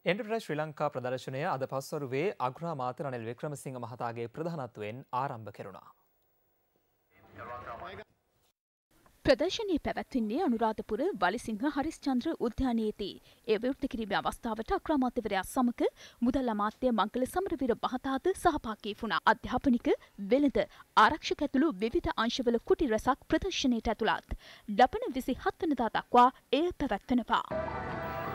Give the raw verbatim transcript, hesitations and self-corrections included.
Enterprise ශ්‍රී ලංකා ප්‍රදර්ශනය අද පස්වරුවේ අග්‍රාමාත්‍ය රනිල් වික්‍රමසිංහ මහතාගේ ප්‍රධානත්වයෙන් ආරම්භ කෙරුණා. ප්‍රදර්ශනයේ පැවැත්වෙන්නේ අනුරාධපුර වලිසිංහ හරිස්චන්ද්‍ර උද්‍යානයේදී. ඒ විවෘත කිරීමේ අවස්ථාවට අග්‍රාමාත්‍යවරයා සමග මුදල් අමාත්‍ය මංගල සමරවීර මහතාද සහභාගී වුණා. අධ්‍යාපනික, වෙළඳ, ආරක්ෂක ඇතුළු විවිධ අංශවල කුටි රැසක් ප්‍රදර්ශනයට ඇතුළත්. ලබන විසිහත් වෙනිදා දක්වා එය පැවැත්වෙනවා.